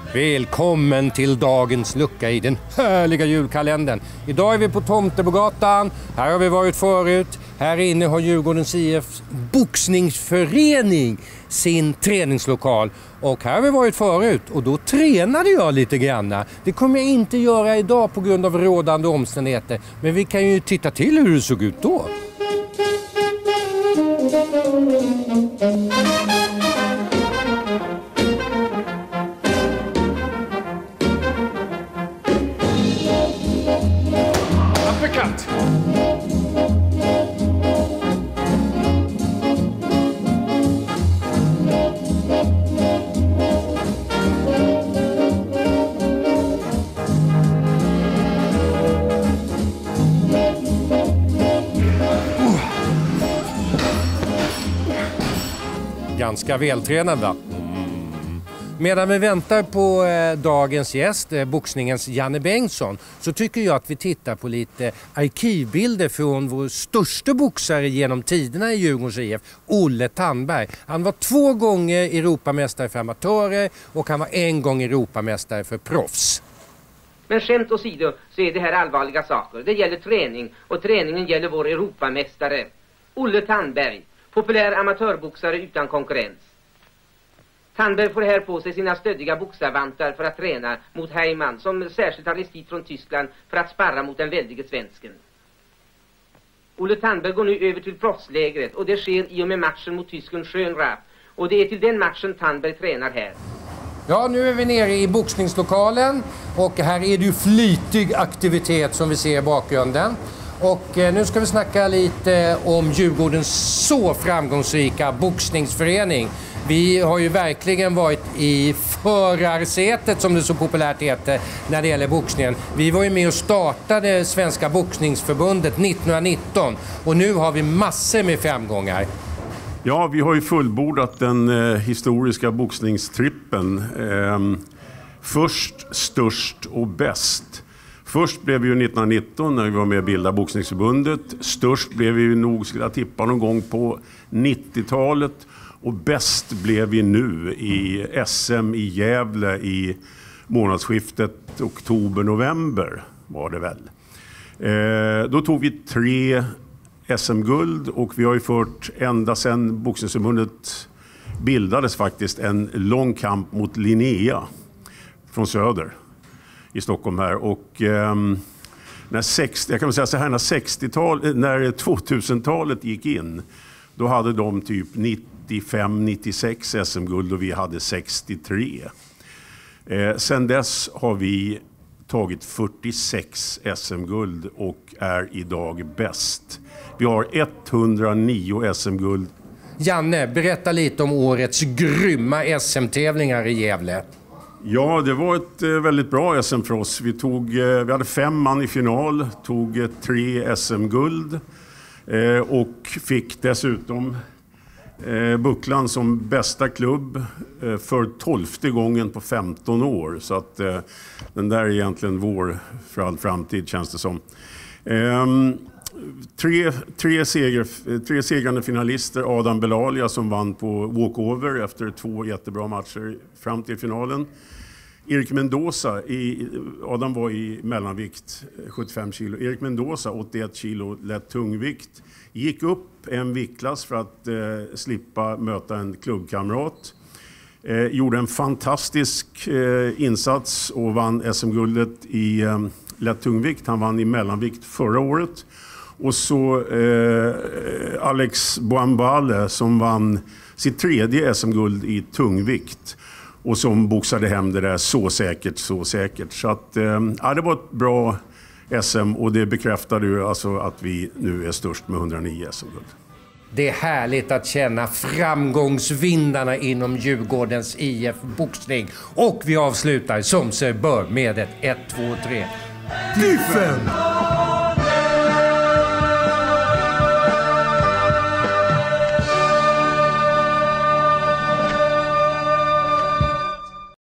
Välkommen till dagens lucka i den härliga julkalendern. Idag är vi på Tomtebogatan. Här har vi varit förut. Här inne har Djurgårdens IF boxningsförening sin träningslokal. Och här har vi varit förut och då tränade jag lite grann. Det kommer jag inte göra idag på grund av rådande omständigheter. Men vi kan ju titta till hur det såg ut då. Uppercut! Ganska vältränad va? Medan vi väntar på dagens gäst, boxningens Janne Bengtsson, så tycker jag att vi tittar på lite arkivbilder från vår största boxare genom tiderna i Djurgårdens IF, Olle Tandberg. Han var 2 gånger Europamästare för amatörer och han var 1 gång Europamästare för proffs. Men skämt åsido så är det här allvarliga saker. Det gäller träning och träningen gäller vår Europamästare, Olle Tandberg, populär amatörboxare utan konkurrens. Tandberg får här på sig sina stöddiga boxarvantar för att träna mot Heimann som särskilt har rest hit från Tyskland för att sparra mot den väldige svensken. Olle Tandberg går nu över till proffslägret och det sker i och med matchen mot tysken Schönrath. Och det är till den matchen Tandberg tränar här. Ja, nu är vi nere i boxningslokalen och här är det ju flytig aktivitet som vi ser i bakgrunden. Och nu ska vi snacka lite om Djurgårdens så framgångsrika boxningsförening. Vi har ju verkligen varit i förarsätet som det så populärt heter när det gäller boxningen. Vi var ju med och startade Svenska boxningsförbundet 1919 och nu har vi massor med framgångar. Ja, vi har ju fullbordat den historiska boxningstrippen. Först, störst och bäst. Först blev vi ju 1919 när vi var med och bildade boxningsförbundet. Störst blev vi ju nog, skulle jag tippa, någon gång på 90-talet. Och bäst blev vi nu i SM i Gävle i månadsskiftet oktober-november var det väl. Då tog vi 3 SM-guld och vi har ju fört ända sedan boxningsförbundet bildades faktiskt en lång kamp mot Linnea från söder i Stockholm här. Och när 2000-talet gick in, då hade de typ 95-96 SM-guld och vi hade 63. Sen dess har vi tagit 46 SM-guld och är idag bäst. Vi har 109 SM-guld. Janne, berätta lite om årets grymma SM-tävlingar i Gävle. Ja, det var ett väldigt bra SM för oss. Vi hade 5 man i final, tog 3 SM-guld och fick dessutom Bucklan som bästa klubb för 12:e gången på 15 år. Så att den där är egentligen vår för all framtid, känns det som. 3 segrande finalister. Adam Belalia som vann på walkover efter 2 jättebra matcher fram till finalen. Erik Mendoza, Adam var i mellanvikt 75 kilo. Erik Mendoza 81 kilo lätt tungvikt. Gick upp en viktklass för att slippa möta en klubbkamrat. Gjorde en fantastisk insats och vann SM-guldet i lätt tungvikt. Han vann i mellanvikt förra året. Och så Alex Boambale som vann sitt 3:e SM-guld i tungvikt. Och som boxade hem det där så säkert. Så att det var ett bra SM och det bekräftade ju alltså att vi nu är störst med 109 SM-guld. Det är härligt att känna framgångsvindarna inom Djurgårdens IF boxning. Och vi avslutar som sig bör med ett 1, 2, 3. Diffen!